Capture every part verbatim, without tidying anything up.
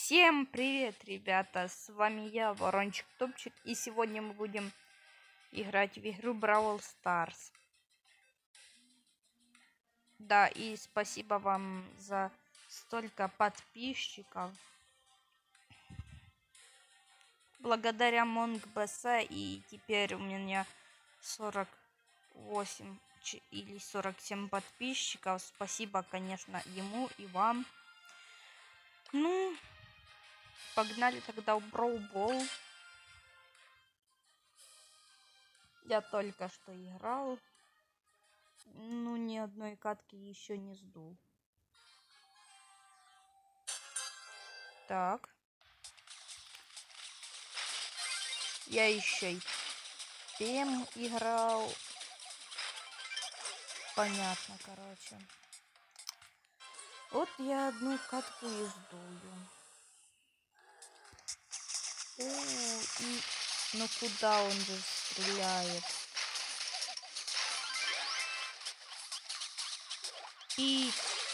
Всем привет, ребята! С вами я, Ворончик Топчик, и сегодня мы будем играть в игру Бравл Старс. Да, и спасибо вам за столько подписчиков. Благодаря Монгбс и теперь у меня сорок восемь или сорок семь подписчиков. Спасибо, конечно, ему и вам. Ну, погнали тогда в Brawl Ball. Я только что играл. Ну, ни одной катки еще не сдул. Так. Я еще и Пем играл. Понятно, короче. Вот я одну катку и сдую. О, и... Ну куда он же стреляет? И...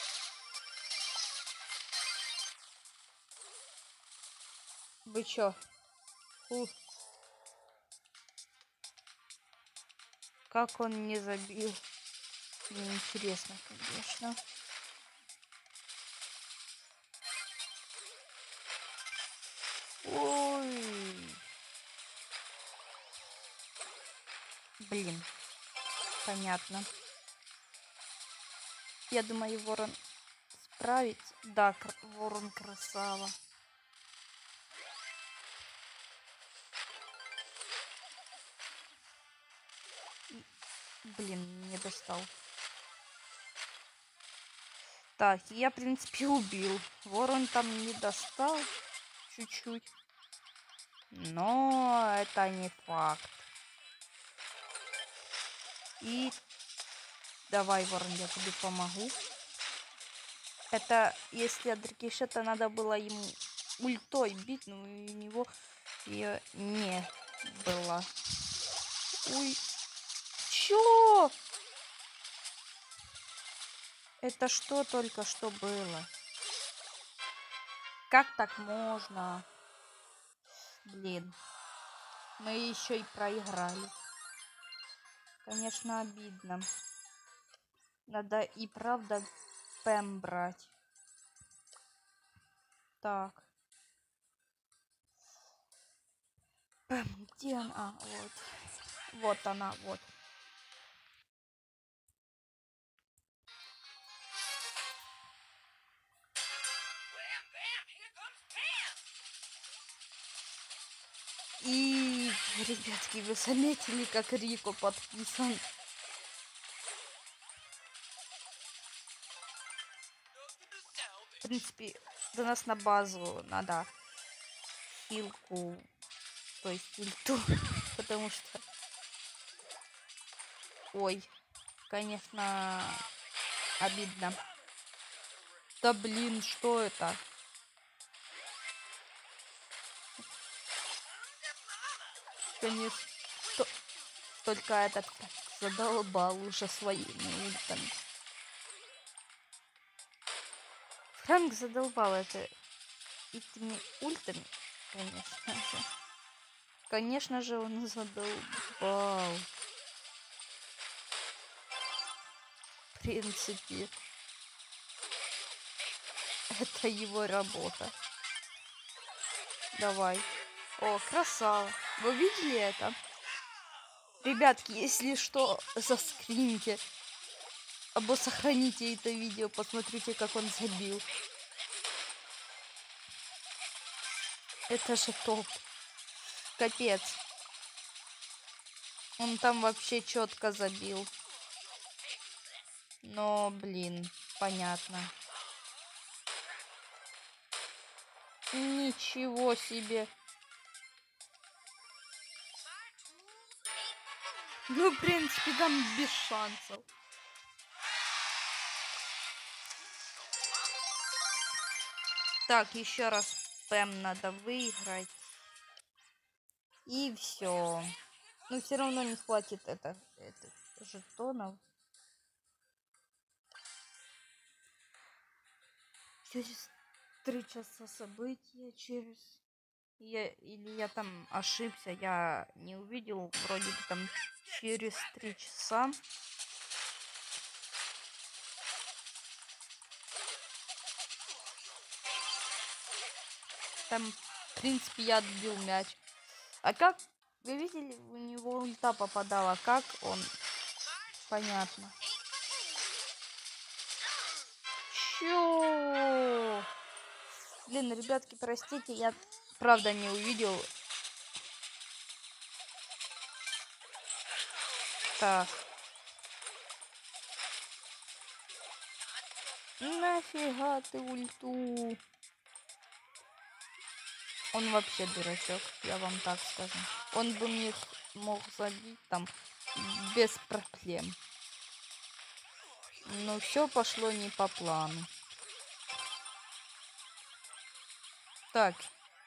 Вы чё? Фу. Как он не забил? Мне интересно, конечно. Ой. Блин. Понятно. Я думаю, Ворон справится. Да, Ворон красава. Блин, не достал. Так, я, в принципе, убил. Ворон там не достал чуть-чуть. Но это не факт. И давай, Ворон, я тебе помогу. Это, если от рикошета надо было ему ультой бить, но у него ее не было. Ой, чё? Это что только что было? Как так можно? Блин. Мы еще и проиграли. Конечно, обидно. Надо и правда Пэм брать. Так. Пэм, где она? А, вот. Вот она, вот. И, ребятки, вы заметили, как Рико подписан? В принципе, до нас на базу надо хилку, то есть ульту, потому что... Ой, конечно, обидно. Да блин, что это? Конечно, то... только этот задолбал уже своими ультами. Фрэнк задолбал это этими ультами, конечно же. Конечно же, он задолбал. В принципе, это его работа. Давай. О, красава. Вы видели это? Ребятки, если что, заскрините. Або сохраните это видео, посмотрите, как он забил. Это же топ. Капец. Он там вообще четко забил. Но, блин, понятно. Ничего себе. Ну, в принципе, там без шансов. Так, еще раз Пэм надо выиграть. И все. Но все равно не хватит это, это жетонов. три часа события через... Я, или я там ошибся, я не увидел, вроде бы там через три часа. Там, в принципе, я отбил мяч. А как, вы видели, у него ульта попадала, как он? Понятно. Чё? Блин, ребятки, простите, я правда не увидел. Так. Нафига ты ульту? Он вообще дурачок, я вам так скажу. Он бы мне мог забить там без проблем. Но все пошло не по плану. Так.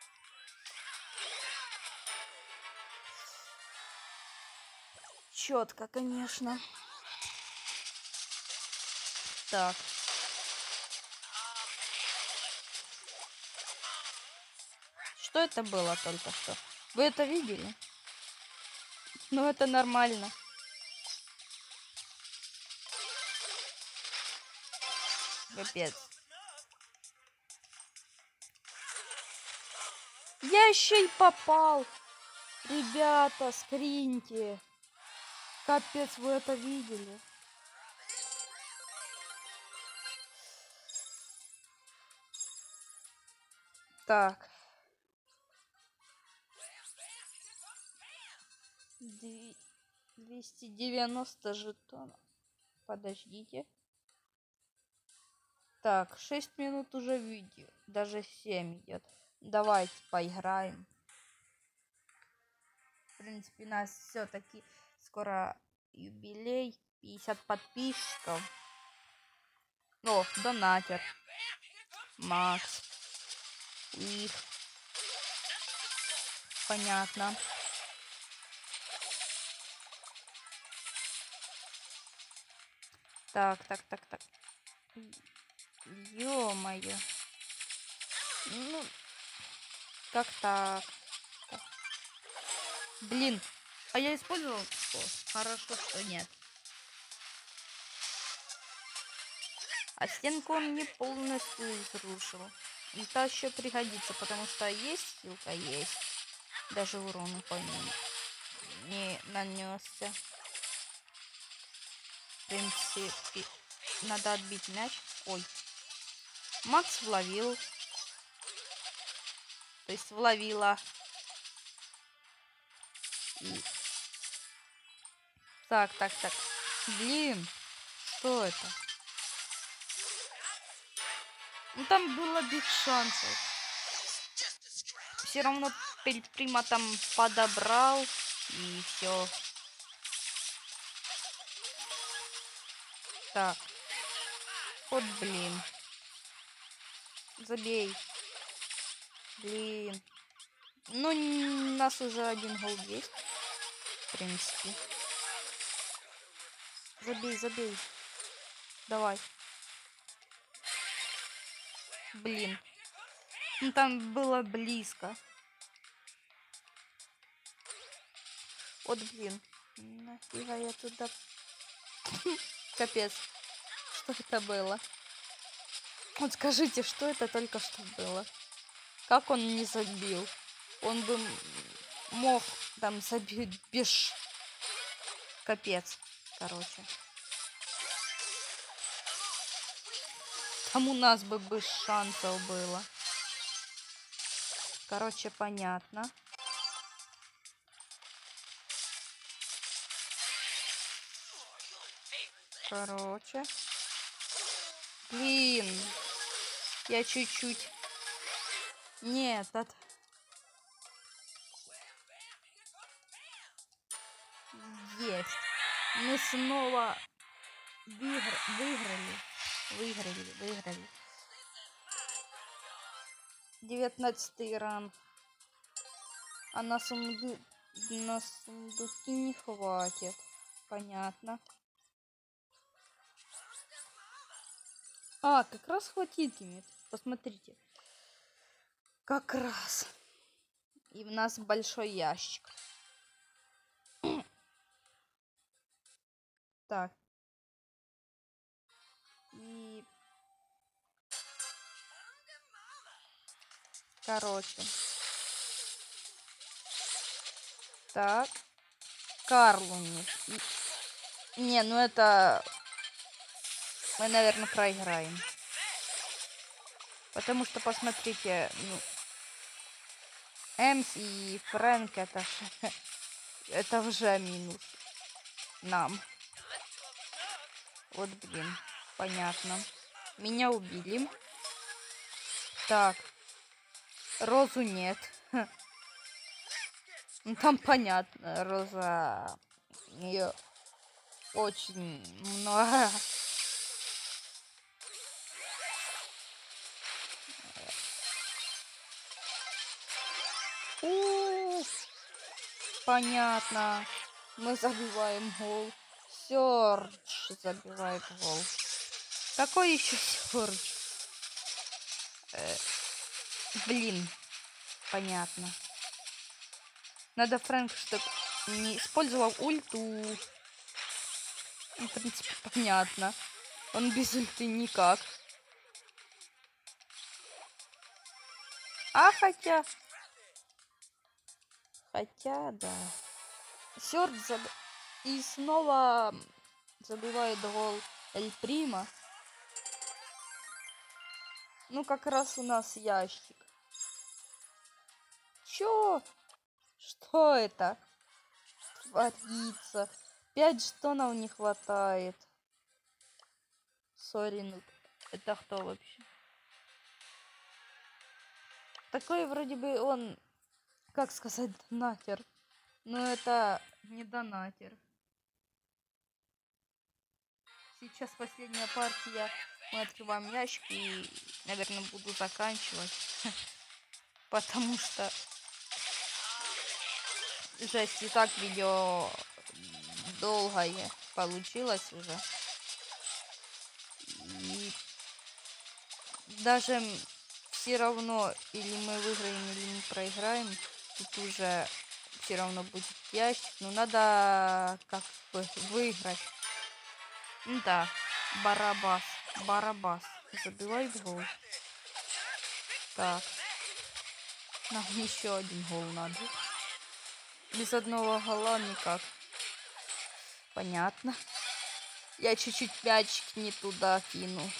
Четко, конечно. Так. Что это было только что? Вы это видели? Ну, это нормально. Капец. Я еще и попал. Ребята, скриньте. Капец, вы это видели? Так. двести девяносто жетонов. Подождите. Так, шесть минут уже видео. Даже семь идет. Давайте поиграем. В принципе, у нас все-таки скоро юбилей. пятьдесят подписчиков. О, донатер. Макс. Их. Понятно. Так, так, так, так. Ё-моё. Ну, как так? Блин, а я использовал? О, хорошо, что нет. А стенку он не полностью разрушил. Это еще пригодится, потому что есть силка, есть. Даже урон по нему не нанесся. В принципе, надо отбить мяч. Ой. Макс вловил. То есть вловила. И... Так, так, так. Блин, что это? Ну там было без шансов. Все равно Прима там подобрал. И все. Так. Вот блин. Забей. Блин. Ну, у нас уже один гол есть. В принципе. Забей, забей. Давай. Блин. Ну, там было близко. Вот, блин. Нафига я туда... Капец. Что это было? Вот скажите, что это только что было? Как он не забил? Он бы мог там забить без... Капец. Короче. Там у нас бы без шансов было. Короче, понятно. Короче. Блин. Я чуть-чуть... Нет, от... Есть. Мы снова выигр... выиграли. Выиграли, выиграли. девятнадцатый ранг. А на сундуке, на сундуке не хватит. Понятно. А, как раз хватит иметь. Посмотрите. Как раз. И у нас большой ящик. Так. И... Короче. Так. Карлу не... Не, ну это... Мы, наверное, проиграем. Потому что, посмотрите, ну... Эмс и Фрэнк, это... это уже минус. Нам. Вот, блин. Понятно. Меня убили. Так. Розу нет. Ну, там понятно. Роза... Ее очень много. У-у-у. Понятно. Мы забиваем гол. Сёрдж забивает гол. Какой еще Сёрдж? Э, блин. Понятно. Надо Фрэнк, чтобы не использовал ульту. В принципе, понятно. Он без ульты никак. А хотя... Хотя, да. Сёрдж заб... И снова забивает гол Эль Прима. Ну, как раз у нас ящик. Чё? Что это творится? Пять жетонов не хватает. Сори, ну это кто вообще? Такой вроде бы он, как сказать, донатер. Но это не донатер. Сейчас последняя партия. Мы открываем ящик и, наверное, буду заканчивать. Потому что... Жесть, и так видео долгое получилось уже. И даже все равно, или мы выиграем, или не проиграем, тут уже все равно будет ящик. Но надо как бы выиграть. Ну да, Барабас. Барабас. Забивай гол. Так. Нам еще один гол надо. Без одного гола никак. Понятно. Я чуть-чуть мячик не туда кинул.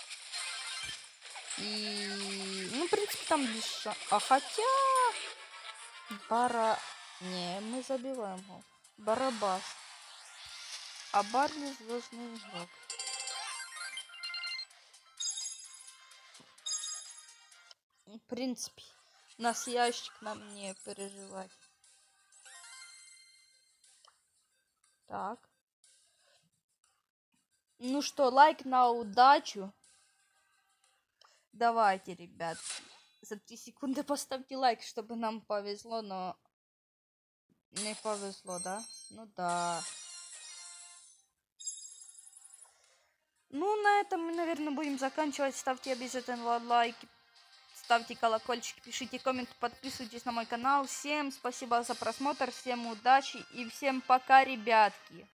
И... Ну, в принципе, там лишь... А хотя... Бара... Не, мы забиваем гол. Барабас. А Барли звездный игрок. В принципе, у нас ящик, нам не переживать. Так. Ну что, лайк на удачу. Давайте, ребят. За три секунды поставьте лайк, чтобы нам повезло, но... Не повезло, да? Ну да. Ну, на этом мы, наверное, будем заканчивать. Ставьте обязательно лайки. Ставьте колокольчик, пишите комменты, подписывайтесь на мой канал. Всем спасибо за просмотр, всем удачи и всем пока, ребятки.